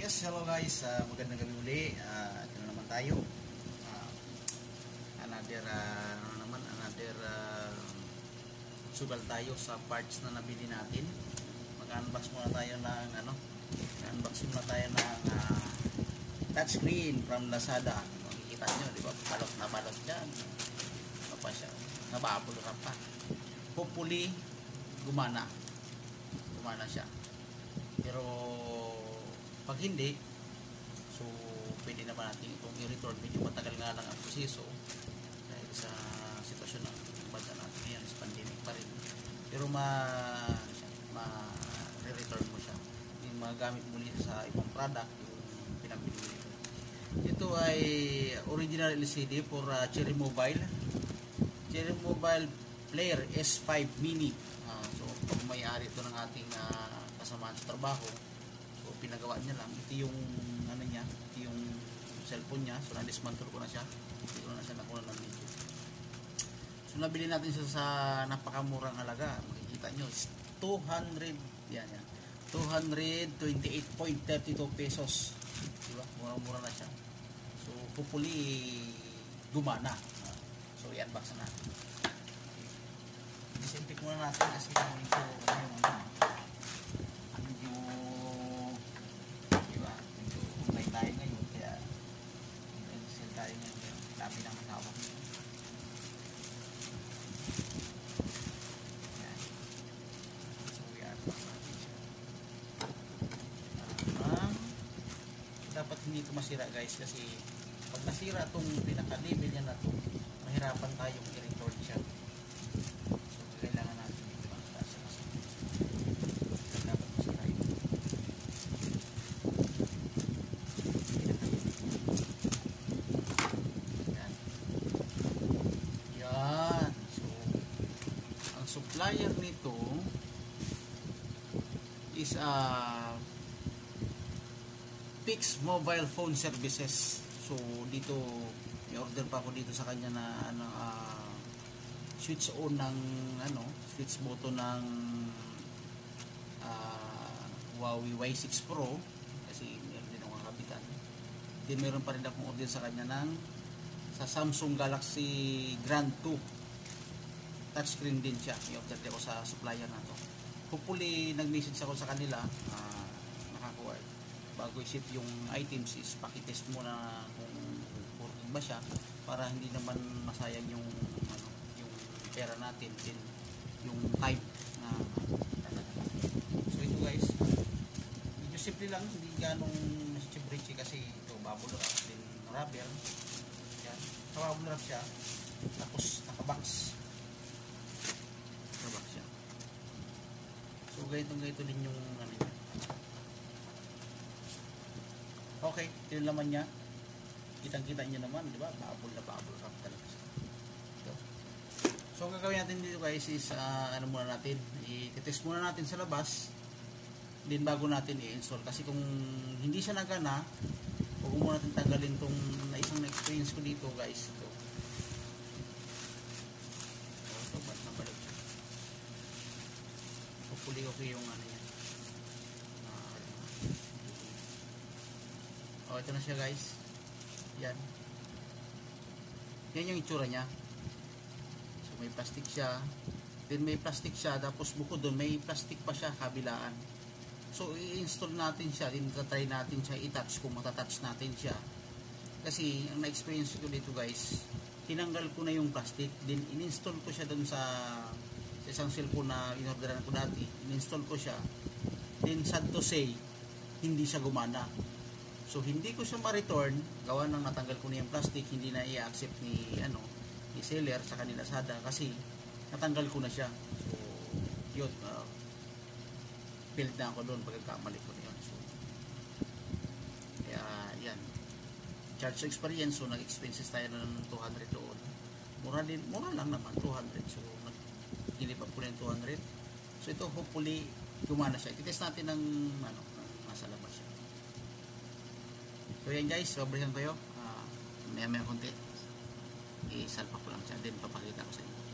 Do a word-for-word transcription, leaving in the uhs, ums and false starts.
Yes, hello guys, uh, magandang gabi uli. Uh, ito na naman tayo. Uh, another, uh, ano naman, another uh, sugal tayo sa parts na nabili natin. Mag-unbox muna tayo ng, ano, mag-unbox muna tayo ng uh, touchscreen from Lazada. Makikita nyo, di ba? Balot na balot dyan. Ano pa siya? Nababol ka pa. Hopefully, gumana. Gumana siya. Pero pag hindi, so pwede naman natin itong i-return. Medyo matagal nga lang ang proseso dahil sa sitwasyon ng bansa natin ngayon, is pandemic pa rin. Pero ma ma-return mo siya. Yung magamit muli sa ibang product yung pinabili mo. Ito ay original L C D for uh, Cherry Mobile. Cherry Mobile Player S five Mini. Uh, so pag may-ari ito ng ating uh, kasamaan sa trabaho, so pinagawa niya lang. Ito yung ano niya, ito yung cellphone niya. So na-dismantle ko na siya. Hindi ko na siya nakuha ng video. So nabili natin siya sa napakamurang halaga. Makikita nyo, two hundred, yan yan, two hundred twenty-eight point three two pesos. Diba? Mura-mura na siya. So hopefully gumana. So i-unbox na natin. Disinfect muna natin kasi ito ano medyo diba, medyo umay tayo ngayon, kaya medyo tayo ngayon, dami ng matawag nyo. Yan. So i-unbox natin siya. Uh, dapat hindi ito masira guys, kasi pag nasira itong pinaka-label niya na ito, mahirapan tayong i-record siya. Supplier nito is a uh, Pix Mobile Phone Services. So dito may order pa ako dito sa kanya na ano, uh, switch on ng ano, switch button ng uh, Huawei Y six Pro, kasi meron din akong kabitan. Then meron pa rin akong order sa kanya ng sa Samsung Galaxy Grand two. Touchscreen din siya. I-order ko sa supplier na to. Hopefully nag-message ako sa kanila, uh, nakakuha bago i-ship yung items, is pakitest muna kung working ba siya para hindi naman masayang yung ano, yung pera natin, din yung time na so ito guys, medyo simple lang, hindi ganong nasichibrichi kasi ito bubble wrap din, rubber yan, bubble wrap siya, tapos nakabox nakabox siya. So ganito ganito din yung ano niya. Okay, ito yung laman niya. Kitang-kita niyo naman, di ba? Bubble na bubble wrap talaga siya. Ito. So ang gagawin natin dito guys is uh, ano muna natin, i-test muna natin sa labas. Din bago natin i-install, kasi kung hindi siya nagana, huwag muna natin tanggalin tong na isang na-experience ko dito guys. Ito. Ito, ba't nabalik siya? Hopefully okay yung ano yan. Oh, ito na siya guys. Yan. Yan yung itsura niya. So may plastic siya. Then may plastic siya. Tapos bukod doon may plastic pa siya kabilaan. So i-install natin siya. Then try natin siya i-touch kung matatouch natin siya. Kasi ang na-experience ko dito guys, tinanggal ko na yung plastic. Then in-install ko siya doon sa, sa isang cellphone na in-orderan ko dati. In-install ko siya. Then sad to say, hindi siya gumana. So hindi ko siya ma-return, gawa nang natanggal ko na yung plastic, hindi na i-accept ni ano, ni seller sa kanila Lazada kasi natanggal ko na siya. So yun, uh, build na ako doon pagkakamali ko na yun. So kaya yan, charge experience, so nag-expenses tayo ng two hundred doon. Mura din, mura lang naman, two hundred. So nag-gilip up ko na yung two hundred. So ito hopefully gumana siya. I-test natin ng ano, nasa labas siya. So yan guys, sobrang tayo. Uh, maya maya konti. I-salpa ko lang siya. Then papakita ko sa inyo.